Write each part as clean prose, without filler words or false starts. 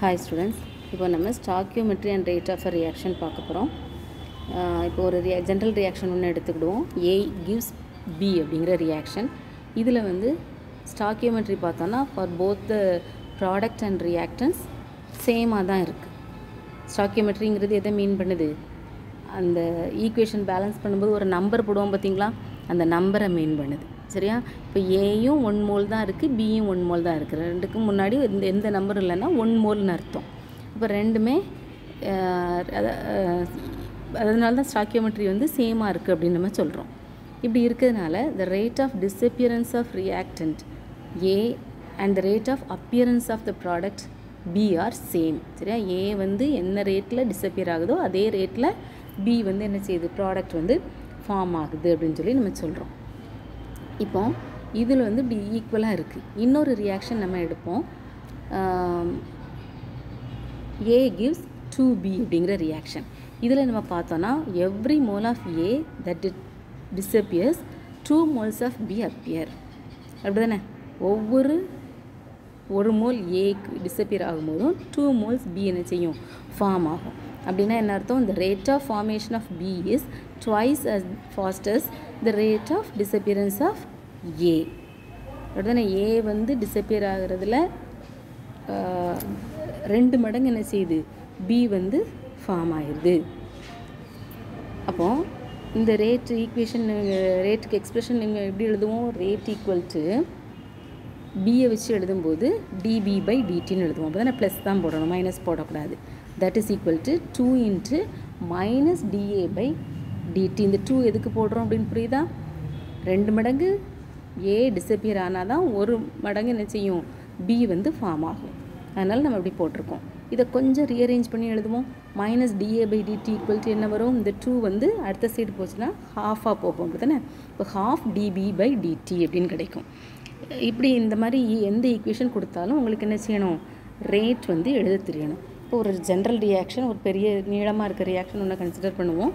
Hi students, இப்போ நம்ம stoichiometry and rate of a reaction பார்க்க போகிறோம். இப்போ ஒரு general reaction ஒன்று எடுத்துக்கிடுவோம். A gives B அப்படிங்கிற reaction. இதில் வந்து stoichiometry பார்த்தோன்னா for both the product and reactants சேமாக தான் இருக்குது. stoichiometryங்கிறது எதை மீன் பண்ணுது? அந்த ஈக்குவேஷன் பேலன்ஸ் பண்ணும்போது ஒரு நம்பர் போடுவோம் பார்த்தீங்களா, அந்த நம்பரை மீன் பண்ணுது. சரியா? இப்போ ஏயும் 1 மோல் தான் இருக்குது, பியும் 1 மோல் தான் இருக்குது. ரெண்டுக்கும் முன்னாடி எந்த நம்பர் இல்லைன்னா 1 மோல்னு அர்த்தம். இப்போ ரெண்டுமே அதனால தான் ஸ்டாக்கியோமெட்ரி வந்து சேமாக இருக்குது அப்படின்னு நம்ம சொல்கிறோம். இப்படி இருக்கிறதுனால the rate of disappearance of reactant A and the rate of appearance of the product B are same. சரியா? A வந்து என்ன ரேட்டில் டிஸப்பியர் ஆகுதோ அதே ரேட்டில் B வந்து என்ன செய்யுது, ப்ராடக்ட் வந்து ஃபார்ம் ஆகுது அப்படின்னு சொல்லி நம்ம சொல்கிறோம். இப்போ இதில் வந்து இப்படி ஈக்குவலாக இருக்குது. இன்னொரு ரியாக்ஷன் நம்ம எடுப்போம். A gives 2B அப்படிங்கிற ரியாக்ஷன். இதில் நம்ம பார்த்தோன்னா every mole of A that it disappears 2 moles of B appear. அப்படி தானே? ஒரு மோல் ஏக்கு டிஸப்பியர் ஆகும்போதும் 2 moles B என்ன செய்யும், ஃபார்ம் ஆகும். அப்படின்னா என்ன அர்த்தம்? the rate of formation of B is twice as fast as the rate of disappearance of A. அப்படிதானே? A வந்து டிஸப்பியர் ஆகிறதுல 2 மடங்கு என்ன செய்யுது, B வந்து ஃபார்ம் ஆகிடுது. அப்போது இந்த ரேட் ஈக்குவேஷன், ரேட்டுக்கு எக்ஸ்பிரஷன் நீங்கள் எப்படி எழுதுவோம்? ரேட் ஈக்குவல் டு பியை வச்சு எழுதும்போது டிபி பை டிடின்னு எழுதுவோம். அப்போ தானே ப்ளஸ் தான் போடணும், மைனஸ் போடக்கூடாது. That is equal to 2 into minus d A by d t. இந்த 2 எதுக்கு போடுறோம் அப்படின்னு புரியுதா? 2 மடங்கு ஏ டிஸப்பியர் ஆனால் தான் 1 மடங்கு என்ன செய்யும், பி வந்து ஃபார்ம் ஆகும். அதனால் நம்ம இப்படி போட்டிருக்கோம். இதை கொஞ்சம் ரீஅரேஞ்ச் பண்ணி எழுதுவோம். Minus d A by d t equal to என்ன வரும்? இந்த 2 வந்து அடுத்த சைடு போச்சுன்னா ஹாஃபாக போகும். அப்படி தானே? இப்போ ஹாஃப் டிபி பை டிடி அப்படின்னு கிடைக்கும். இப்படி இந்த மாதிரி எந்த ஈக்குவேஷன் கொடுத்தாலும் உங்களுக்கு என்ன செய்யணும், ரேட் வந்து எழுத தெரியணும். இப்போ ஒரு ஜென்ரல் ரியாக்ஷன், ஒரு பெரிய நீளமாக இருக்க ரியாக்ஷன் ஒன்று கன்சிடர் பண்ணுவோம்.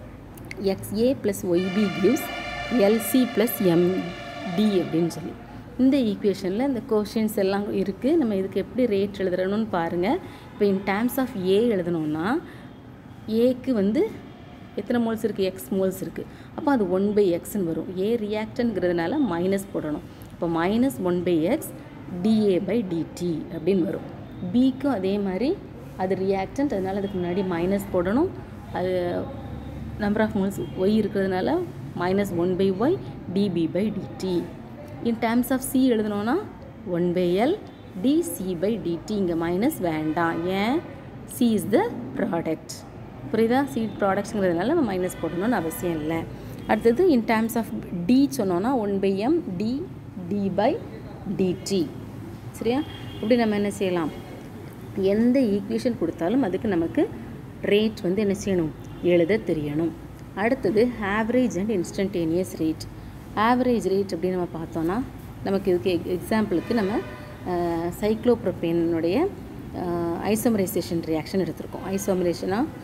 XA + YB gives LC + MD அப்படின்னு சொல்லி இந்த ஈக்குவேஷனில் இந்த கோஷன்ஸ் எல்லாம் இருக்குது. நம்ம இதுக்கு எப்படி ரேட் எழுதுறணும்னு பாருங்கள். இப்போ இன் டேர்ம்ஸ் ஆஃப் ஏ எழுதணும்னா ஏக்கு வந்து எத்தனை மோல்ஸ் இருக்குது, எக்ஸ் மோல்ஸ் இருக்குது. அப்போ அது 1/xன்னு வரும். ஏ ரியாக்டன்ங்கிறதுனால மைனஸ் போடணும். இப்போ minus 1/x dA by DD அப்படின்னு வரும். பிக்கும் அதே மாதிரி அது ரியாக்டன்ட், அதனால் அதுக்கு முன்னாடி மைனஸ் போடணும். அது நம்பர் ஆஃப் மோல்ஸ் ஒய் இருக்கிறதுனால minus 1/y dB by d t. In terms of C எழுதணும்னா 1/L dC பை டிடி. இங்கே மைனஸ் வேண்டாம். ஏன்? C is the product. புரியுதா? சி ப்ராடக்ட்ஸுங்கிறதுனால நம்ம மைனஸ் போடணும்னு அவசியம் இல்லை. அடுத்தது இன் டேர்ம்ஸ் ஆஃப் டி சொன்னோன்னா 1/m டி பை டிடி. சரியா? இப்படி நம்ம என்ன செய்யலாம், எந்த ஈக்குவேஷன் கொடுத்தாலும் அதுக்கு நமக்கு ரேட் வந்து என்ன செய்யணும், எழுத தெரியணும். அடுத்தது average and instantaneous rate. Average rate அப்படின்னு நம்ம பார்த்தோன்னா நமக்கு இதுக்கு எக்ஸாம்பிளுக்கு நம்ம சைக்ளோப்ரோபேனுடைய ஐசோமரைசேஷன் ரியாக்ஷன் எடுத்திருக்கோம். ஐசோமரேஷன் ஆஃப்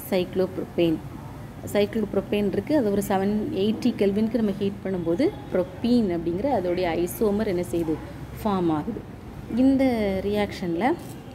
சைக்ளோப்ரோபேன் இருக்குது. அது ஒரு 780 கெல்வினுக்கு நம்ம ஹீட் பண்ணும்போது ப்ரோப்பீன் அப்படிங்கிற அதோடைய ஐசோமர் என்ன செய்யுது, ஃபார்ம் ஆகுது. இந்த ரியாக்ஷனில்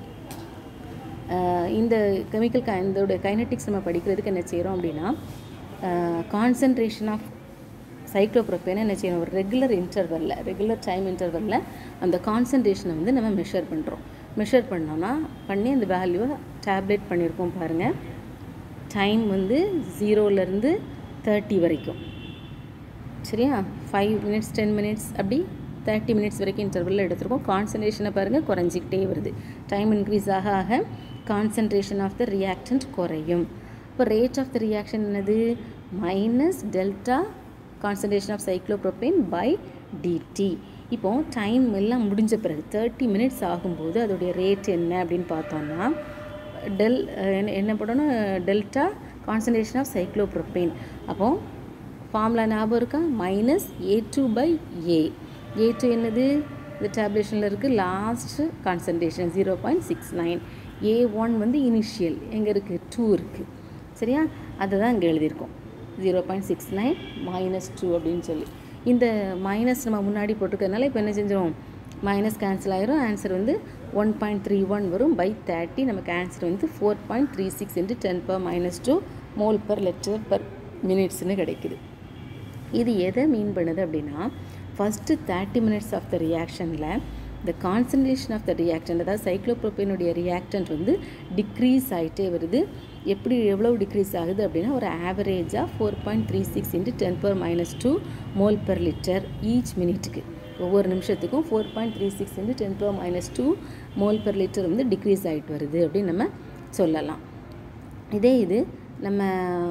இந்த கெமிக்கல் இதோட கைனட்டிக்ஸ் நம்ம படிக்கிறதுக்கு என்ன செய்கிறோம் அப்படின்னா, கான்சன்ட்ரேஷன் ஆஃப் சைக்ளோப்ரோபேனை என்ன செய்யணும், ஒரு ரெகுலர் டைம் இன்டர்வலில் அந்த கான்சன்ட்ரேஷனை வந்து நம்ம மெஷர் பண்ணுறோம். மெஷர் பண்ணி அந்த வேல்யூவை டேப்லெட் பண்ணியிருக்கோம் பாருங்கள். டைம் வந்து 0லேருந்து 30 வரைக்கும். சரியா? 5 minutes 10 minutes அப்படி 30 minutes வரைக்கும் இன்டர்வலில் எடுத்துருக்கோம். கான்சன்ட்ரேஷனை பாருங்கள் குறைஞ்சிக்கிட்டே வருது. டைம் இன்க்ரீஸ் ஆக கான்சன்ட்ரேஷன் ஆஃப் த ரியாக்டன்ட் குறையும். இப்போ ரேட் ஆஃப் த ரியாக்ஷன் என்னது, minus delta concentration of cyclopropane by d t. இப்போது டைம் எல்லாம் முடிஞ்ச பிறகு 30 minutes ஆகும்போது அதோடைய ரேட் என்ன அப்படின்னு பார்த்தோன்னா என்ன போடணும், டெல்டா கான்சன்ட்ரேஷன் ஆஃப் சைக்ளோப்ரோபேன். அப்போது ஃபார்முலா ஞாபகம் இருக்கா? Minus A2 by A. A2 என்னது, இந்த டேப்லேஷனில் இருக்குது, லாஸ்ட் கான்சன்ட்ரேஷன் 0.69. A1 வந்து இனிஷியல், எங்கே இருக்குது, 2 இருக்குது. சரியா? அதை தான் இங்கே எழுதியிருக்கோம், 0.69 மைனஸ் 2 அப்படின்னு சொல்லி. இந்த மைனஸ் நம்ம முன்னாடி போட்டிருக்கிறதுனால இப்போ என்ன செஞ்சிடும், மைனஸ் கேன்சல் ஆயிரும். ஆன்சர் வந்து 1.31 வரும் by 30. நமக்கு ஆன்சர் வந்து 4.36 into 10⁻⁻2 mole per litre per மினிட்ஸ்னு கிடைக்குது. இது எதை மீன் பண்ணுது அப்படின்னா, ஃபஸ்ட்டு 30 minutes ஆஃப் த ரியாக்ஷனில் the concentration of the reactant, அதாவது சைக்ளோப்ரோபேனுடைய ரியாக்டன்ட் வந்து டிக்ரீஸ் ஆகிட்டே வருது. எப்படி எவ்வளோ டிக்ரீஸ் ஆகுது அப்படின்னா, ஒரு ஆவரேஜாக 4.36 into 10⁻⁻2 mole per litre each மினிட்டுக்கு, ஒவ்வொரு நிமிஷத்துக்கும் 4.36 into 10⁻⁻2 மோல் per லிட்டர் வந்து டிக்ரீஸ் ஆகிட்டு வருது அப்படின்னு நம்ம சொல்லலாம். இதே இது நம்ம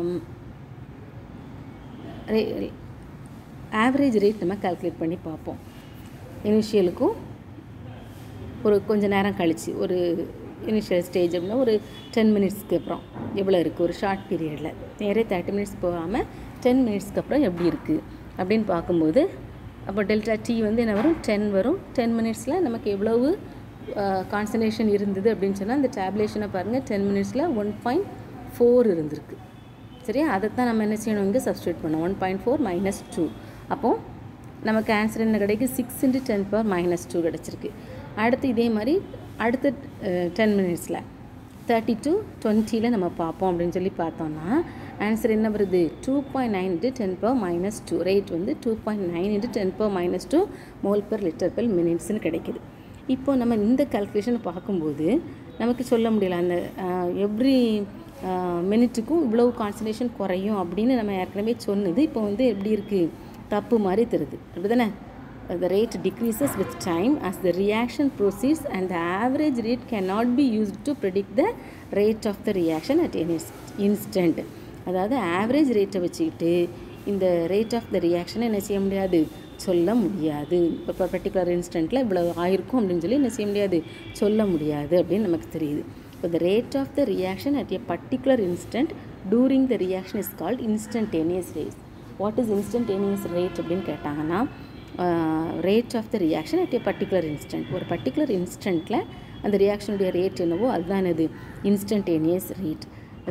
ஆவரேஜ் ரேட் நம்ம கால்குலேட் பண்ணி பார்ப்போம். இனிஷியலுக்கும் ஒரு கொஞ்சம் நேரம் கழித்து, ஒரு இனிஷியல் ஸ்டேஜ் அப்படின்னா ஒரு 10 மினிட்ஸ்க்கு அப்புறம் எவ்வளோ இருக்குது, ஒரு ஷார்ட் பீரியடில் நேரே 30 மினிட்ஸ் போகாமல் 10 மினிட்ஸ்க்கு அப்புறம் எப்படி இருக்குது அப்படின்னு பார்க்கும்போது, அப்போ டெல்டா டி வந்து என்ன வரும், 10 வரும். 10 மினிட்ஸில் நமக்கு எவ்வளவு கான்சன்ட்ரேஷன் இருந்தது அப்படின்னு சொன்னால், அந்த டேப்லேஷனை பாருங்கள், 10 மினிட்ஸில் 1.4 இருந்திருக்கு. சரியா, அதைத்தான் நம்ம என்ன செய்யணும், இங்கே சப்ஸ்டியூட் பண்ணோம். 1.4 - 2. அப்போது நமக்கு ஆன்சர் என்ன கிடைக்கும், 6 into 10⁻⁻2 கிடச்சிருக்கு. அடுத்து இதே மாதிரி அடுத்த 10 மினிட்ஸில் 30 to 20 நம்ம பார்ப்போம் அப்படின்னு சொல்லி பார்த்தோம்னா ஆன்சர் என்ன வருது, 2.9 into 10⁻⁻2. ரேட் வந்து 2.9 into 10⁻⁻2 mole per litre per மினிட்ஸ்னு கிடைக்கிது. இப்போ நம்ம இந்த கால்குலேஷனை பார்க்கும்போது நமக்கு சொல்ல முடியல, அந்த எவ்ரி மினிட்டுக்கும் இவ்வளவு கான்சன்ட்ரேஷன் குறையும் அப்படின்னு நம்ம ஏற்கனவே சொன்னது இப்போ வந்து எப்படி இருக்குது, தப்பு மாதிரி தருது. அப்படி தானே, the rate decreases with time as the reaction proceeds and the average rate cannot be used to predict the rate of the reaction at any instant. அதாவது ஆவரேஜ் ரேட்டை வச்சுக்கிட்டு இந்த ரேட் ஆஃப் த ரியாக்ஷனை என்ன செய்ய முடியாது, சொல்ல முடியாது. இப்போ பர்டிகுலர் இன்ஸ்டண்ட்டில் இவ்வளோ ஆயிருக்கும் அப்படின்னு சொல்லி என்ன செய்ய முடியாது, சொல்ல முடியாது அப்படின்னு நமக்கு தெரியுது. இப்போ the rate of the reaction at a particular instant during the reaction is called instantaneous rate. What is instantaneous rate அப்படின்னு கேட்டாங்கன்னா, rate of the reaction at a particular instant, ஒரு பர்டிகுலர் இன்ஸ்டண்ட்டில் அந்த ரியாக்ஷனுடைய ரேட் என்னவோ அதுதான் இது instantaneous rate.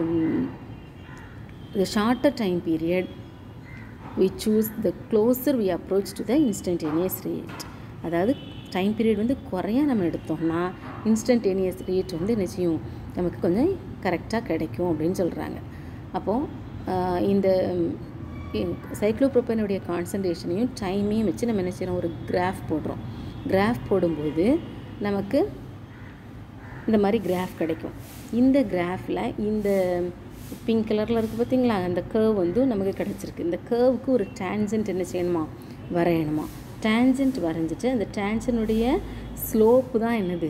The shorter time period we choose, the closer we approach to the instantaneous rate. அதாவது டைம் பீரியட் வந்து குறையா நம்ம எடுத்தோம்னா இன்ஸ்டன்டேனியஸ் ரேட் வந்து என்ன செய்யும், நமக்கு கொஞ்சம் கரெக்டாக கிடைக்கும் அப்படின்னு சொல்கிறாங்க. அப்போது இந்த சைக்ளோப்ரோபேனுடைய கான்சன்ட்ரேஷனையும் டைமையும் வச்சு நம்ம என்ன செய்யறோம், ஒரு கிராஃப் போடுறோம். கிராஃப் போடும்போது நமக்கு இந்த மாதிரி கிராஃப் கிடைக்கும். இந்த கிராஃபில் இந்த பிங்க் கலரில் இருக்குது பார்த்தீங்களா, அந்த கர்வ் வந்து நமக்கு கிடச்சிருக்கு. இந்த கர்வுக்கு ஒரு டேன்ஜென்ட் என்ன செய்யணுமா, வரையணுமா. டேன்ஜென்ட் வரைஞ்சிட்டு அந்த டேன்ஜென்ட்டுடைய ஸ்லோப்பு தான் என்னது,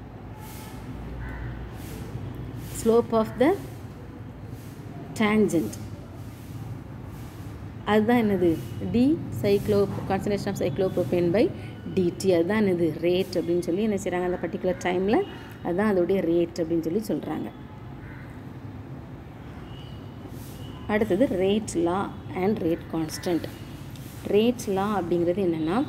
ஸ்லோப் ஆஃப் த டேன்ஜென்ட், அதுதான் என்னது, d concentration of cyclopropane by d t, அதுதான் என்னது ரேட் அப்படின்னு சொல்லி என்ன செய்கிறாங்க, அந்த பர்டிகுலர் டைமில் அதுதான் அதோடைய ரேட் அப்படின்னு சொல்லி சொல்கிறாங்க. அடுத்தது rate law and rate constant. Rate law அப்படிங்கிறது என்னென்னா,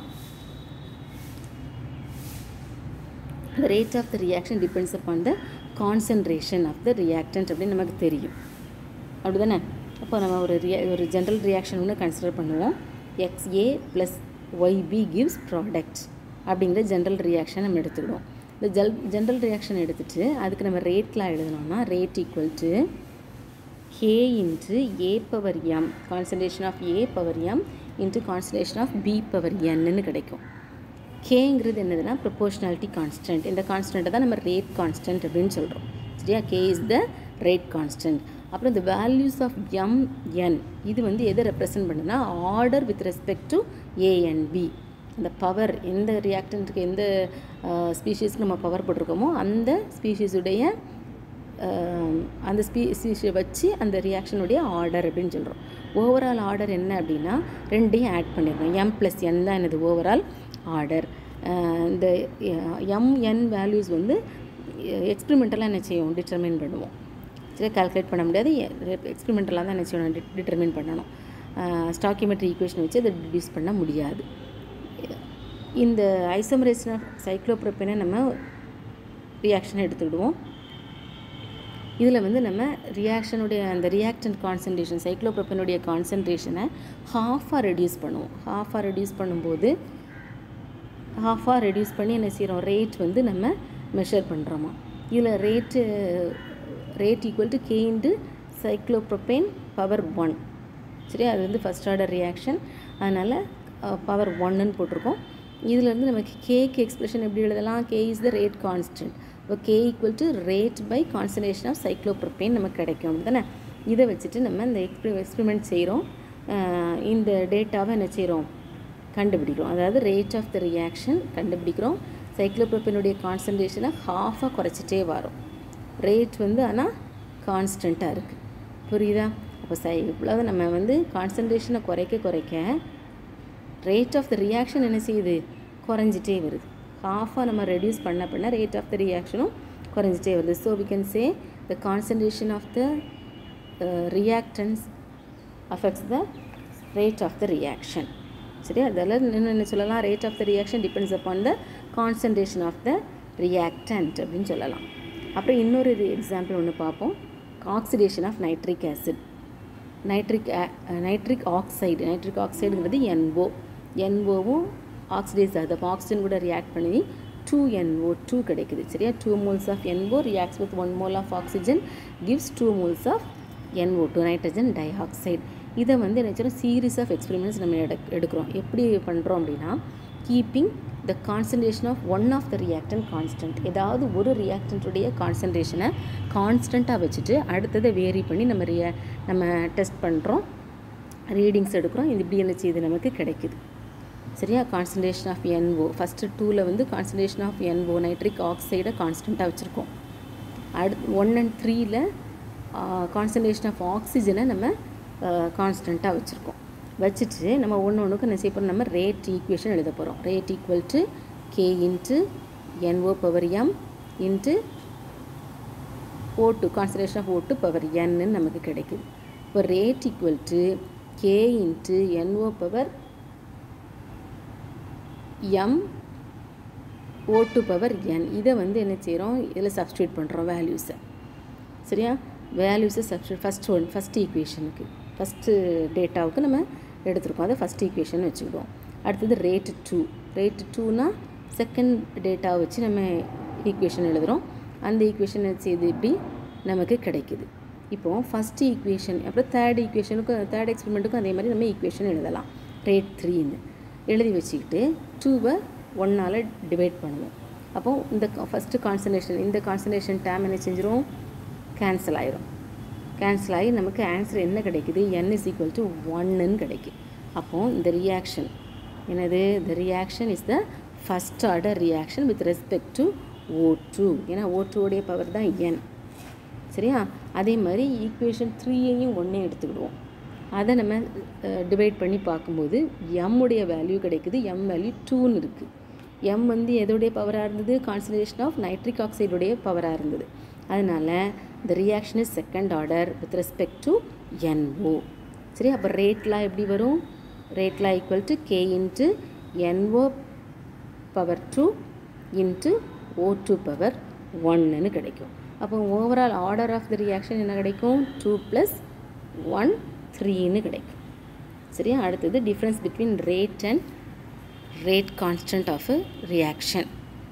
the rate of the reaction depends upon the concentration of the reactant அப்படின்னு நமக்கு தெரியும். அப்படி தானே, அப்போ நம்ம ஒரு ஜென்ரல் ரியாக்ஷன் ஒன்று கன்சிடர் பண்ணுவோம். XA + YB gives ப்ராடக்ட் அப்படிங்கிற ஜென்ரல் ரியாக்ஷன் நம்ம எடுத்துக்கிடுவோம். இந்த ஜென்ரல் ரியாக்ஷன் எடுத்துகிட்டு அதுக்கு நம்ம ரேட்லாம் எழுதணும்னா, rate equal to K into A power m, concentration of A power m into concentration of B power n கிடைக்கும். கேங்கிறது என்னதுன்னா ப்ரொபோர்ஷனாலிட்டி கான்ஸ்டன்ட். இந்த கான்ஸ்டன்ட்டை தான் நம்ம ரேட் கான்ஸ்டன்ட் அப்படின்னு சொல்கிறோம். சரியா, K is the rate constant. அப்புறம் இந்த வேல்யூஸ் ஆஃப் mn இது வந்து எதை ரெப்ரசன்ட் பண்ணுன்னா, order with respect to A and B. இந்த பவர் எந்த ரியாக்டன்ட்டுக்கு எந்த ஸ்பீஷீஸ்க்கு நம்ம பவர் போட்டிருக்கோமோ அந்த ஸ்பீஷீஸுடைய அந்த ஸ்பீஷீஸை வச்சு அந்த ரியாக்ஷனுடைய ஆர்டர் அப்படின்னு சொல்கிறோம். ஓவரால் ஆர்டர் என்ன அப்படின்னா, ரெண்டையும் ஆட் பண்ணிடுறோம். m + n தான் என்னது ஓவரால் ஆர்டர். இந்த mn வேல்யூஸ் வந்து எக்ஸ்பிரிமெண்டலாக என்ன செய்வோம், டிட்டர்மின் பண்ணுவோம். சரி, கால்குலேட் பண்ண முடியாது, எக்ஸ்பிரிமெண்டலாக தான் என்ன செய்யணும், டிட்டர்மின் பண்ணணும். ஸ்டாக்கியோமெட்ரி ஈக்குவேஷன் வச்சு அதை டிடியூஸ் பண்ண முடியாது. இந்த ஐசோமரேஷன் ஆஃப் சைக்ளோப்ரோபேனை நம்ம ரியாக்ஷனை எடுத்துக்கிடுவோம். இதில் வந்து நம்ம ரியாக்ஷனுடைய அந்த ரியாக்டன்ட் கான்சன்ட்ரேஷன், சைக்ளோப்ரோபேனுடைய கான்சன்ட்ரேஷனை ஹாஃபாக ரெடியூஸ் பண்ணுவோம். ஹாஃபாக ரெடியூஸ் பண்ணும்போது ஹாஃபாக ரெடியூஸ் பண்ணி என்ன செய்கிறோம், ரேட் வந்து நம்ம மெஷர் பண்ணுறோமா. இதில் rate equal to K into cyclopropane power 1. சரி, அது வந்து ஃபஸ்ட் ஆர்டர் ரியாக்ஷன், அதனால் பவர் 1ன்னு போட்டிருக்கோம். இதிலேருந்து நமக்கு கேக்கு எக்ஸ்பிரஷன் எப்படி எழுதலாம்? K is the rate constant. இப்போ K equal to rate by concentration of cyclopropane நமக்கு கிடைக்கும். அப்படி தானே? இதை வச்சுட்டு நம்ம இந்த எக்ஸ்பெரிமெண்ட் செய்கிறோம். இந்த டேட்டாவை என்ன செய்கிறோம்? கண்டுபிடிக்கிறோம். அதாவது ரேட் ஆஃப் த ரியாக்ஷன் கண்டுபிடிக்கிறோம். சைக்ளோப்ரோபேனுடைய கான்சன்ட்ரேஷனை ஹாஃபாக குறைச்சிட்டே வரும். ரேட் வந்து ஆனால் கான்ஸ்டண்ட்டாக இருக்குது. புரியுதா? அப்போ இவ்வளவு நம்ம வந்து கான்சன்ட்ரேஷனை குறைக்க ரேட் ஆஃப் த ரியாக்ஷன் என்ன செய்யுது? குறைஞ்சிட்டே வருது. ஹாஃபாக நம்ம ரெடியூஸ் பண்ண ரேட் ஆஃப் த ரியாக்ஷனும் குறைஞ்சிட்டே வருது. So we can say the concentration of the reactants affects the rate of the reaction. சரி, அதெல்லாம் என்ன சொல்லலாம்? Rate of the reaction depends upon the concentration of the reactant அப்படின்னு சொல்லலாம். அப்புறம் இன்னொரு எக்ஸாம்பிள் ஒன்று பார்ப்போம். Oxidation of nitric acid. Nitric ஆக்சைடுங்கிறது NOவும் ஆக்சிடைஸ் ஆகுது. அப்போ ஆக்சிஜன் கூட ரியாக்ட் பண்ணி 2NO2 கிடைக்குது. சரியா? 2 moles of NO reacts with 1 mole of oxygen gives 2 moles of NO2 nitrogen dioxide. இதை வந்து என்ன செய்யணும்? சீரீஸ் ஆஃப் எக்ஸ்பெரிமெண்ட்ஸ் நம்ம எடுக்கிறோம். எப்படி பண்ணுறோம் அப்படின்னா, keeping the concentration of one of the reactant constant. ஏதாவது ஒரு ரியாக்டன்ட்டுடைய கான்சன்ட்ரேஷனை கான்ஸ்டண்ட்டாக வச்சுட்டு அடுத்ததை வேரி பண்ணி நம்ம டெஸ்ட் பண்ணுறோம், ரீடிங்ஸ் எடுக்கிறோம். இது இப்படி என்ன செய்யுது? நமக்கு கிடைக்குது. சரியா? கான்சன்ட்ரேஷன் ஆஃப் NO ஃபஸ்ட்டு 2ல் வந்து கான்சன்ட்ரேஷன் ஆஃப் NO நைட்ரிக் ஆக்சைடை கான்ஸ்டண்ட்டாக வச்சுருக்கோம். 1 and 3ல் கான்சன்ட்ரேஷன் ஆஃப் ஆக்சிஜனை நம்ம கான்ஸ்டண்ட்டாக வச்சுருக்கோம். வச்சுட்டு நம்ம ஒன்றுக்கு என்ன செய்ய போகிறோம்? நம்ம ரேட் ஈக்குவேஷன் எழுத போகிறோம். Rate equal to K into NO power M into O2 concentration of O2 power Nன்னு நமக்கு கிடைக்குது. இப்போ rate equal to K into NO power M O2 power N. இதை வந்து என்ன செய்கிறோம்? இதில் சப்ஸ்டியூட் பண்ணுறோம் வேல்யூஸை. சரியா? வேல்யூஸை சப்ஸ்டியூட் ஃபஸ்ட் ஈக்குவேஷனுக்கு ஃபஸ்ட்டு டேட்டாவுக்கு நம்ம எடுத்துருக்கோம். அதை ஃபஸ்ட் ஈக்குவேஷன் வச்சுக்கிடுவோம். அடுத்தது ரேட் 2னா செகண்ட் டேட்டாவை வச்சு நம்ம ஈக்குவேஷன் எழுதுகிறோம். அந்த ஈக்குவேஷன் செய்து இப்படி நமக்கு கிடைக்குது. இப்போது ஃபஸ்ட் ஈக்குவேஷன் அப்புறம் தேர்ட் எக்ஸ்பெரிமெண்ட்டுக்கும் அதே மாதிரி நம்ம ஈக்குவேஷன் எழுதலாம். ரேட் 3ன்னு எழுதி வச்சுக்கிட்டு 2வை 1ஆல் டிவைட் பண்ணுவோம். அப்போது இந்த ஃபஸ்ட்டு கான்சன்ட்ரேஷன் டேம் என்ன செஞ்சிடும்? கேன்சல் ஆகி நமக்கு ஆன்சர் என்ன கிடைக்குது? N is equal to 1ன்னு கிடைக்கும். அப்போது இந்த ரியாக்ஷன் என்னது? the reaction is the first order reaction with respect to O2. ஏன்னா O2 உடைய பவர் தான் N. சரியா? அதே மாதிரி ஈக்குவேஷன் 3ஐயும் 1 எடுத்துக்கிடுவோம். அதை நம்ம டிவைட் பண்ணி பார்க்கும்போது M உடைய வேல்யூ கிடைக்குது. M வேல்யூ 2ன்னு இருக்குது. M வந்து எதோடைய பவராக இருந்தது? கான்சன்ட்ரேஷன் ஆஃப் நைட்ரிக் ஆக்சைடுடைய பவராக இருந்தது. அதனால் the reaction is second order with respect to NO. சரி, அப்போ ரேட்லாம் எப்படி வரும்? ரேட்லாம் equal to K into NO power 2 into O2 power 1ன்னு கிடைக்கும். அப்போ overall order of the reaction என்ன கிடைக்கும்? 2 + 1 3ன்னு கிடைக்கும். சரியா? அடுத்தது difference between rate and rate constant of a reaction.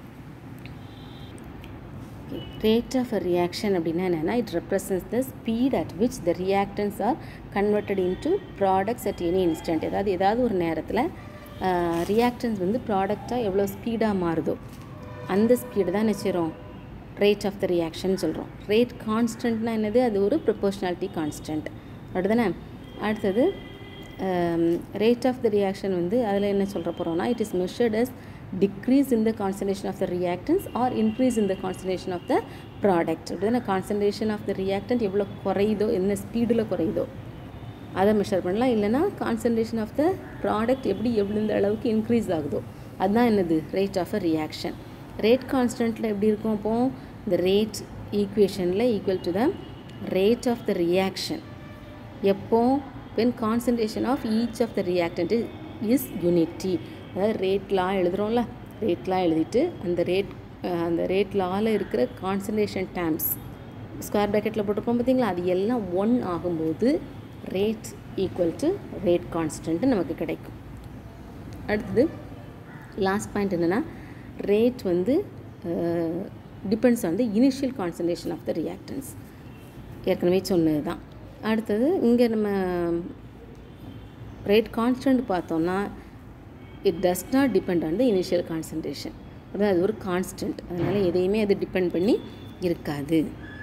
Rate of a reaction அப்படின்னா என்னென்னா, it represents the speed at which the reactants are converted into products at any instant. ஏதாவது ஒரு நேரத்தில் ரியாக்டன்ஸ் வந்து ப்ராடக்டாக எவ்வளோ ஸ்பீடாக மாறுதோ அந்த ஸ்பீடு தான் நினச்சிரும் ரேட் ஆஃப் த ரியாக்ஷன் சொல்கிறோம். ரேட் கான்ஸ்டன்ட்னா என்னது? அது ஒரு ப்ரொபோர்ஷனாலிட்டி கான்ஸ்டன்ட். அப்படி தானே? அடுத்தது ரேட் ஆஃப் த ரியாக்ஷன் வந்து அதில் என்ன சொல்கிற போகிறோம்னா, it is measured as decrease in the concentration of the reactants or increase in the concentration of the product. அப்படின்னா concentration of the reactant எவ்வளோ குறையுதோ, என்ன ஸ்பீடில் குறையுதோ அதை மெஷர் பண்ணலாம். இல்லைனா concentration of the product எந்த அளவுக்கு இன்க்ரீஸ் ஆகுதோ அதுதான் என்னது? Rate of a reaction. Rate கான்ஸ்டன்ட்டில் எப்படி இருக்கும்? அப்போது இந்த ரேட் ஈக்குவேஷனில் equal to the rate of the reaction. எப்போ? when concentration of each of the reactant is unity. அதாவது ரேட்லாம் எழுதுகிறோம்ல, ரேட்லாம் எழுதிட்டு அந்த ரேட் லாவில் இருக்கிற கான்சன்ட்ரேஷன் டேர்ம்ஸ் ஸ்கொயர் ப்ராக்கெட்டில் போட்டிருக்கோம் பார்த்தீங்களா, அது எல்லாம் 1 ஆகும்போது rate equal to rate constant நமக்கு கிடைக்கும். அடுத்தது லாஸ்ட் பாயிண்ட் என்னென்னா, ரேட் வந்து depends on the initial concentration of the reactants. ஏற்கனவே சொன்னது தான். அடுத்தது இங்கே நம்ம ரேட் கான்ஸ்டன்ட் பார்த்தோம்னா it does not depend on the initial concentration. அதாவது அது ஒரு கான்ஸ்டன்ட், அதனால் எதையுமே அது டிபெண்ட் பண்ணி இருக்காது.